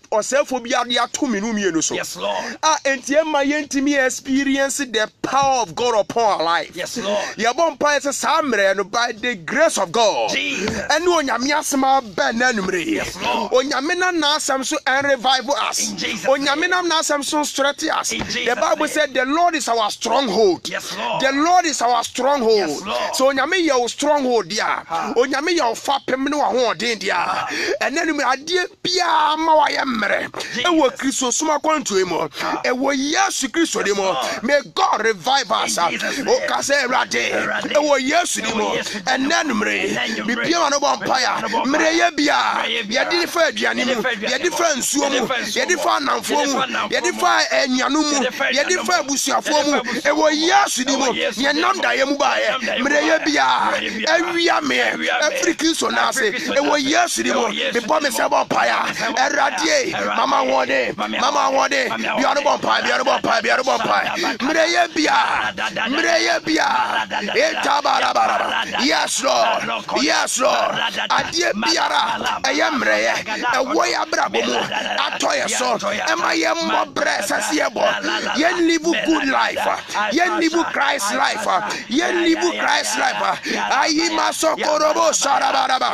osefo bia de ato me no mienu so. Yes, Lord. Ah, entie ma yentimi experience the power of God upon our life. Yes, Lord. Your bompa is a samre no by the grace of God. Jesus. And onyame asema ben anumre. Yes, Lord. Onyame na na asem so and revive us. In Jesus' Onyame na na asem so strengthen us. In Jesus' The Bible name. said the Lord is our stronghold. Yes, Lord. The Lord is our stronghold. Yes, Lord. So onyame your stronghold dia. Ah. Onyame your fapem no ahoden dia. And then me ade bia ma wa ye mre. E wo Kristo suma kwantu emo. E wo Yesu Kristo de mo. May God revive us. O ka se Erade. E wo Yesu de mo. And then mre. Bi bia no bompaya. Mre ye bia. Ye di fa aduane mu. Ye di fa nsuo mu. Ye di fa anamfo mu. Ye di fa enyanu mu. Ye di fa abusuafo mu. E wo Yesu de mo. Ye nam da ye mu ba ye. Mre ye bia. Ewia me. Afriki so na se. E wo Yesu de mo. Bi bo me se bompaya. Erade. Mama wode. Mama wode. Bia no bompaya. Bia no bompaya. Bia no bompaya. Mre ye bia. Mre ye bia. Etabarabara. Yes, Lord. Yes, Lord. Adie biara. Eye mreye. Ewo ya brabo mu. Atoye so. Ema ye mo bre sase bo. Ye live good life. Ye live Christ life. Ye live Christ life. Ayi masokorobo sarabaraba.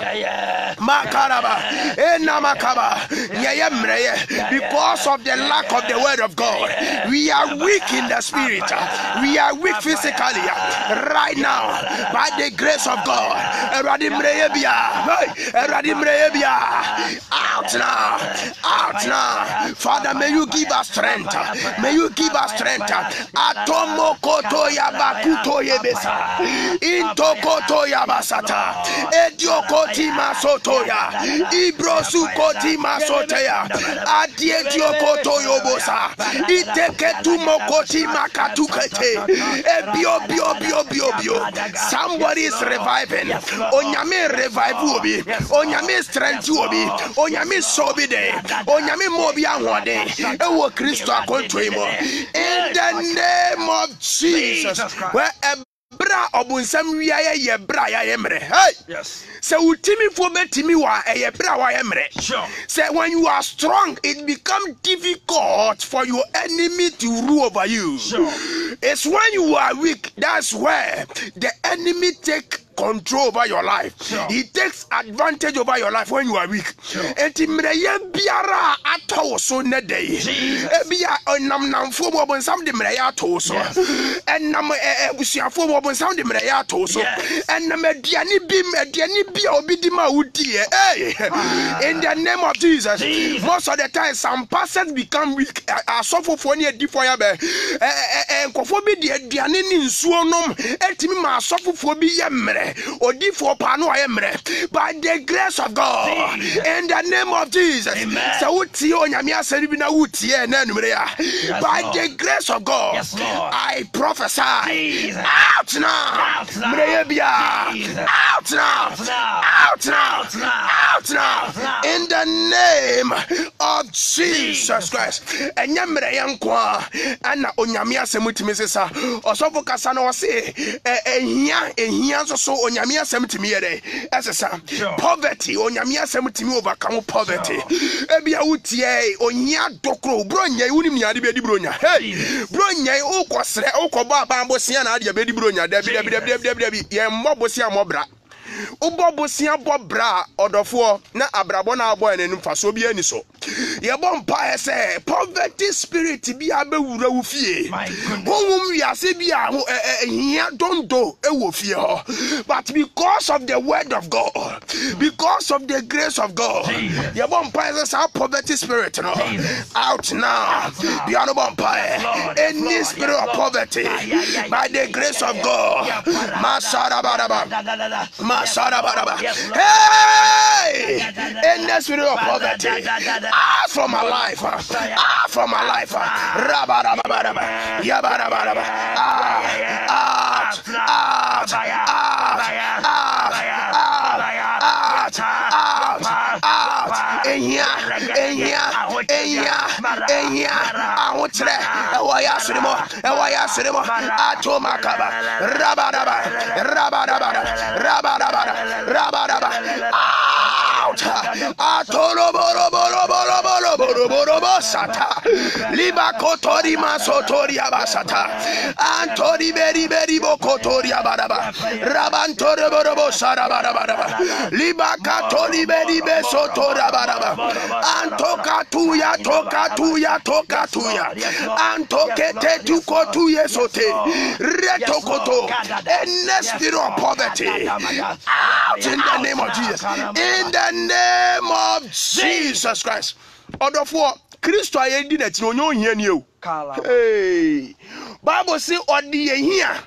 Makaraba. Ena makaba. Ye mreye. Because of the lack of the word of God, we are weak in the spirit. We are weak physically. Right now, by the grace of God, Eradi mreyebia. Eradi mreyebia. Out now, out now. Father, may you give us strength. May you give us strength. Atomo koto yabakuto yebesa. Into koto yabasata. Edio koti masotoya. Ibrosu koti masoteya. Adiedio koto yobosa. Iteke tumo koti makatukete. Ebio bio bio bio bio. Somebody is reviving. Onyame revive obi. Onyame strength obi. Onyame sobi de. Onyame mobi anwode. Ewo Kristo akontoimo. In the name of Jesus. Where bra obunsam wiaye ye bra ya yemre. Hey. Yes. So utimi fo betimi wa eye bra wa yemre. Sure. Say when you are strong, it becomes difficult for your enemy to rule over you. Sure. It's when you are weak, that's where the enemy take control over your life. Sure. He takes advantage over your life when you are weak. Sure. Enti mreye biara ato so ne dey. Ebia onam namfo mo bon sam de mreye ato so. Enam ebusuafo mo bon sam de mreye ato so. Enam aduane bi aduane bi obi di ma wudi e. Hey. In the name of Jesus. Jesus. Most of the time some pastors become weak. Asofofo ne adi for ya be. Eh nkofo bi de aduane ni nsuo nom etimi ma asofofo bi ye mre. Odi for pano ayemre. By the grace of God. In the name of Jesus. So uti onyame aseri bi na uti e na numre ya. By the grace of God. Yes, Lord. I prophesy. Jesus. Out now. Out now. Mreyebia. Out now. Out now. Out now. In the name of Jesus Christ. Enya mreye nkwa ana onyame asemu timisesa. Osofo kasa na wose ehia ehia so onyame asem timi yere esesa poverty onyame asem timi overcome poverty ebia wutie onya dokro bronya wunim nya de be di bronya hey bronya ukosre ukoba abambosia na de be di bronya da bi da bi da bi da bi ye mmobosia mobra ubobosia bobra odofo na abrabo na abo enenu faso bi ani so ye bompa ese poverty spirit bi abewura wo fie honum wiase bi a ehia dondo e wo fie ho but because of the word of God, because of the grace of God, ye bompa ese poverty spirit no out now. Be on bompa any spirit of poverty by the grace of God. Masara baraba Masara baraba. Hey, in the spirit of poverty, out from my life, out from my life, rabba rabba, yabba rabba, out, out, out, out, out, out, out, in here, in here, ehia ehia ehia ahotre ewo ya seremo ewo ya seremo atoma kaba rabaraba rabaraba rabaraba rabaraba out atoro boro boro boro boro boro boro basata liba kotori masotori abasata antori beri beri bokotori abaraba rabantore boro bosara baraba liba katori beri besotori abaraba antoka tuya toka tuya toka tuya antokete tuko tuye sote retokoto and spirit of poverty out in the name of Jesus, in the name of Jesus Christ. Order for Christ I did it no no here you. Hey, Bible say odi here.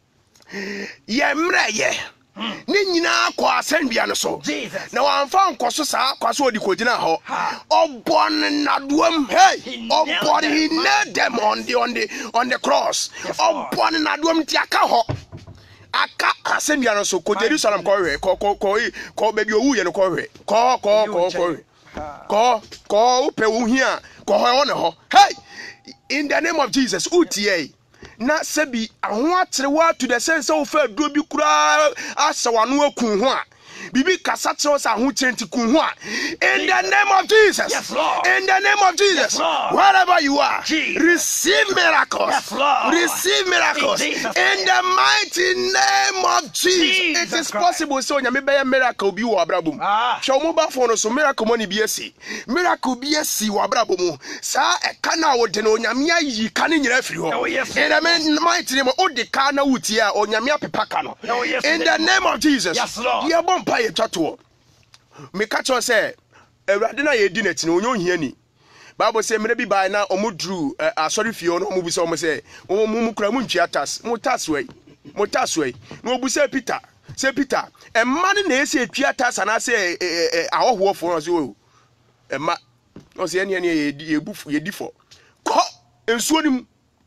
Ye mre ye. Ne nyina kwa asembia no so. Na wamfa nkoso saa kwaso odi kogina ho. Obon naduam hey. Obon he nailed them on the on the on the cross. Obon naduam ti aka ho. Aka asembia no so ko Jerusalem ko we ko ko ko ko baby owu ye no ko we ko ko ko ko ko ko upe wu hia ko ho ne ho hey in the name of Jesus utie na sebi aho atrewa to the sense of fa do bi kura asawano akun ho a bibi kasa tro sa ho chenti kun ho a in the name of Jesus. Yes, Lord. In the name of Jesus. Yes, wherever you are, Jesus. Receive miracles. Yes, Lord. Receive miracles in, in the mighty name of Jesus. Jesus it is Christ. Possible so nyame be miracle bi wo abrabom show mobile phone so miracle money bi esi miracle bi esi wo abrabom sa e ka na wo de no nyame ayi ka ne nyira firi ho in the mighty name of de ka na wuti a onyame apepa ka no in the name of Jesus. Yes, Lord. Ye bom pa ye twato me ka cho say Ewurade na ye di na ti no onyo hia ni Bible say mere bi bai na omudru asori fie no omubu say omo say omo mu kura mu ntwa tas mu tas we mu tas we no obu say Peter say Peter e ma ne na ese etwa tas na say ahoho fo no say o e ma no say ene ene ye bufu ye difo ko ensuo nim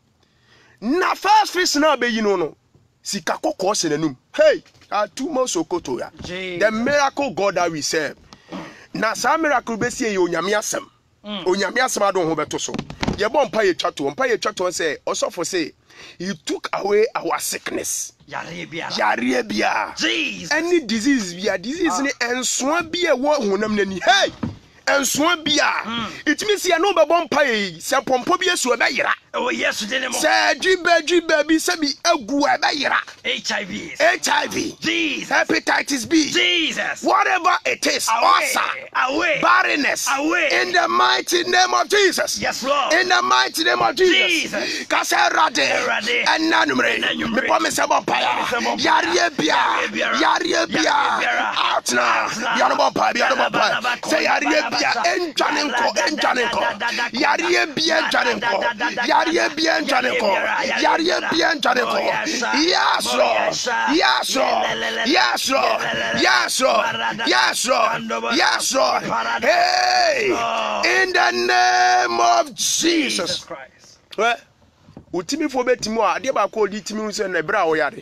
na first fish na be yi no no sika kokko se nanum hey atumo sokoto ya the miracle God that we serve na sa miracle be see ye onyame asem onyame asem adon ho beto so ye bon pa ye twato mpa ye twato say osofo say he took away our sickness yare bia yare bia Jesus any disease bia disease ni enso bia wo honam nani hey enso bia it means ye no be bon pa ye se pompo bia so be yira oh yes de ne mo se djibe djibe bi se bi agu e be yira H I V H I V Jesus hepatitis B Jesus whatever it is away, away barrenness away in the mighty name of Jesus. Yes, Lord. In the mighty name of Jesus kaserade enanumre me promise about paya yare bia yare bia out now yare bon pa yare bon pa say yare bia enjanenko enjanenko yare bia enjanenko yare bia enjanenko yare bia enjanenko yes Lord yes Lord yes Lord yes Lord yes Lord yes Lord hey in the name of Jesus Christ. Well, utimi fo betimi a de ba ko di timi unse na bra o yare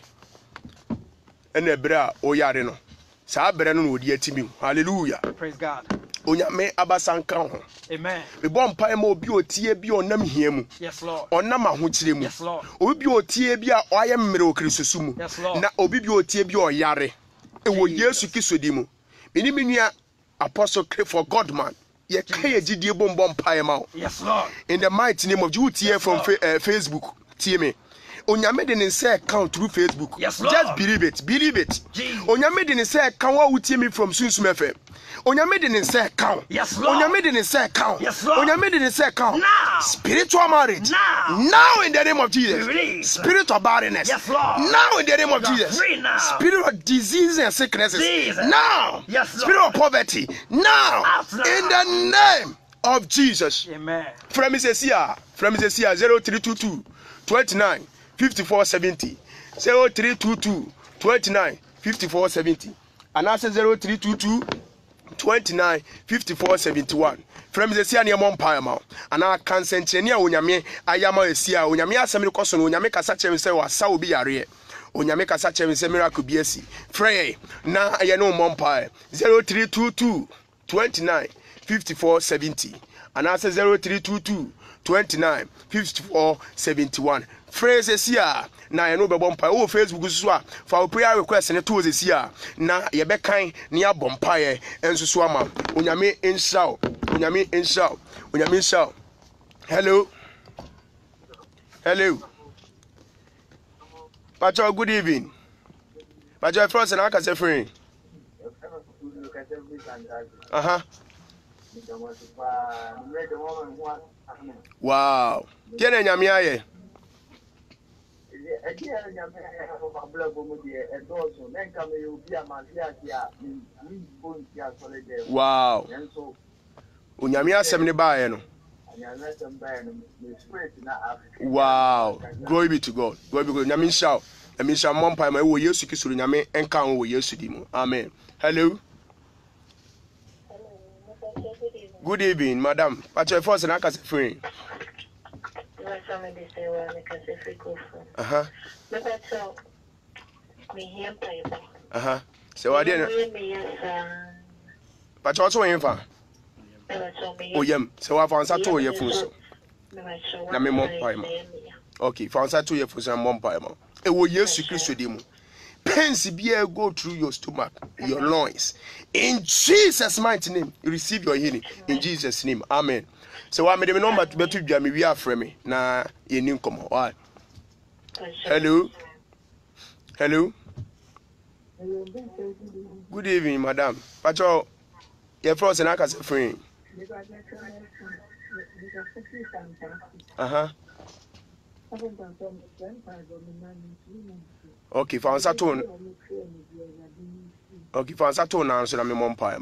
na bra o yare no sa bra no odi atimi hallelujah praise God onyame abasanka ho amen me bom pai ma obi otie bi onam hia mu yes Lord onam ahokyire mu yes Lord obi bi otie bi a oye mmere okristosu mu yes Lord na obi bi otie bi o yare e wo Yesu Kristo di mu mini minua Apostle for God man ye kay gidie bom bom pai ma yes Lord in the mighty name of Jesus here from fa uh, Facebook tie me onyame de ne say account through Facebook yes Lord just believe it believe it onyame de ne say account wa wutie me from Sunsum F M onyame de ne say account yes Lord onyame de ne say account yes Lord onyame de ne say account now spiritual marriage now now in the name of Jesus release. Spirit of barrenness yes Lord now in the name of Jesus spirit of disease and sicknesses Jesus. Now yes Lord spirit of poverty now, now in the name of Jesus amen from Messiah from Messiah zero three two two twenty-nine fifty-four seventy zero three two two twenty-nine fifty-four seventy and answer zero three two two twenty-nine fifty-four seventy-one from the sia near Mompire and our consentenia onyame ayama esia onyame asem koso no onyame kasa chem se wasa obi yare onyame kasa chem se miracle biesi frey na aye no Mompire zero three two two twenty-nine fifty-four seventy and answer zero three two two twenty-nine fifty-four seventy-one. Phrases here. Na you know be bompa o Facebook so a for prayer request ne to this here na ye be kan ne abompa ye enso so ama onyame inshaw onyame inshaw onyame inshaw. Hello hello Pacho, good evening. Pacho, first and I can say free. Uh-huh. Wow. Can you hear me? Wow. Unyami asem ne ba ye no. Wow. Glory be to God. Glory be to God. Nyami shout. Nyami shout mompa ma wo Yesu Kristo nyame enka wo Yesu di mu. Amen. Hello. Good evening, madam. Pacho first na kase free. Uh-huh. Uh-huh. So what dey? Pacho so yin fa. Oh yam. So wa fa to ye fun so. Na me mompa ma. Okay, fa to ye fun so mompa ma. E wo Yesu Kristo di mu. Pains be go through your stomach, your loins. In Jesus' mighty name, you receive your healing. In Jesus' name, amen. So I made a number to be to Jamie. We are from me. Now you need come on. Hello. Hello. Good evening, madam. Pacho, your first and I can say free. Uh huh. Okay, for Saturn. Okay, for Saturn, answer me mompa.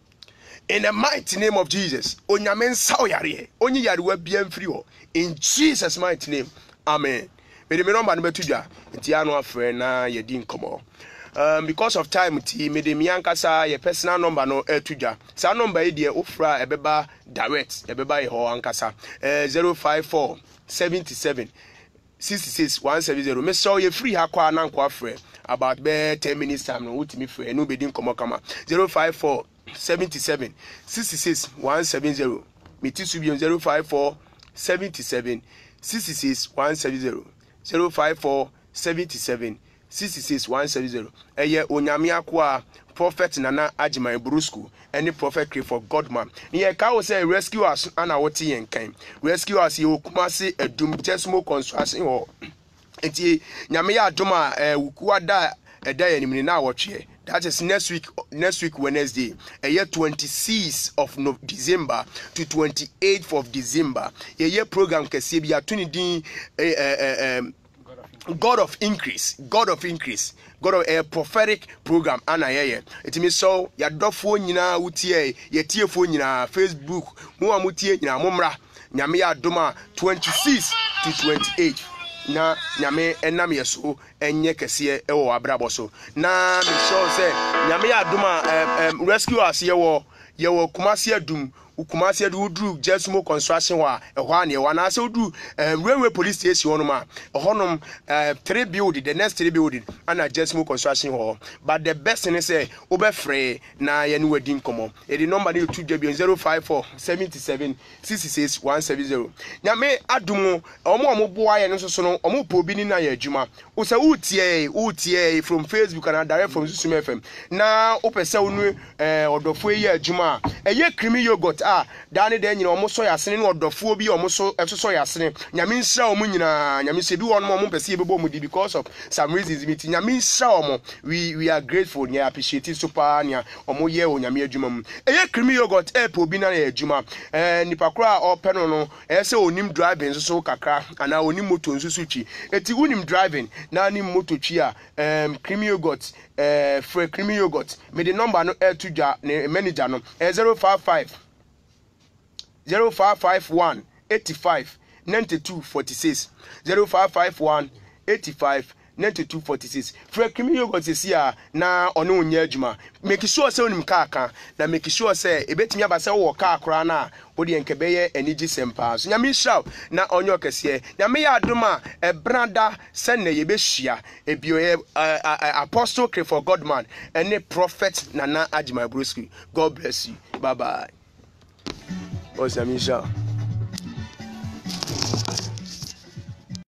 In the mighty name of Jesus, onyamen sawyare, onyi yarewa biam free ho. In Jesus' mighty name, amen. Me de me number no betuja, nti anu afre na ye di nkomo. Um, because of time, ti me de mi ankasa ye personal number no etuja. Sa number e de ofra ebeba direct, ebeba e ho ankasa. Eh zero five four seven seven sixty-six one seventy. Me so ye free ha kwa na nkwa frɛ about be ten minutes time no wutimi frɛ no be din komo kama zero five four seven seven sixty-six one seventy. Me ti su bi zero five four seven seven sixty-six one seventy. zero five four seven seven sixty-six one seventy. Eye onyame akwa prophet Nana Ajiman Brusku any prophet crave for Godman. Niye ka wo say rescue us ana wote yen kan. Rescue us ye Kumasi edum tesmo construction ho. Enti nyame ya adoma eh wukuwa da eda ye nimni na wotwe. That is next week next week Wednesday. A year twenty-sixth of December to twenty-eighth of December. Ye ye program kese bi atuni din eh eh God of increase, God of increase, God of a prophetic program. Ana yeye. It means so ya dofo nyina wutie, ye tiefo nyina Facebook, mu amutie nyina momra. Nyame ya doma twenty-six to twenty-eight. Na nyame enam yeso enye kese e wo abrabo so. Na me sure say nyame ya doma um, rescue us ye wo ye wo Kumasi adum. Ukumasi do do Jesmo construction wa ehwa ne wa na se do railway police station no ma ehonum three building the next three building ana Jesmo construction ho but the best thing say obefre na ye no wadi nkomo e the number dey two zero five four seven seven sixty-six one seventy. Nyame adumo omo omo boa ye no so no omo po bi ni na ye adwuma o se utie utie from Facebook and direct from Susum F M na opese unu eh odofo ye adwuma eye krimi yogurt ah dane de nyina omo so yasene no odofo bi omo so esoso yasene nyame nshira omo nyina nyame se bi won mo omo pese bebo mu di because of some reasons meeting nyame nshira omo we we are grateful we appreciate super nia omo ye o nyame adwuma mu eye krimi yogurt e po bi na ye adwuma eh nipa kra ope no no e se onim driving so so kakra ana onim moto nsusu twi eti unim driving na ni moto twi a em krimi yogurt eh for krimi yogurt me the number no e to ja manager no zero five five zero five five one eighty-five ninety-two forty-six zero five five one eighty-five ninety-two forty-six. Fre krimi yogurt sisi a na ono nya adwuma make sure say onim kaa kan na make sure say ebetimi abase wo kaa kora na odi enkebeye eniji sempa so nyame hyaw na onyo kese nyame ya adoma e brada se na ye behia e bio apostle crave for Godman and prophet Nana Ajiman Brusku. God bless you. Bye bye. Oh, Samisha.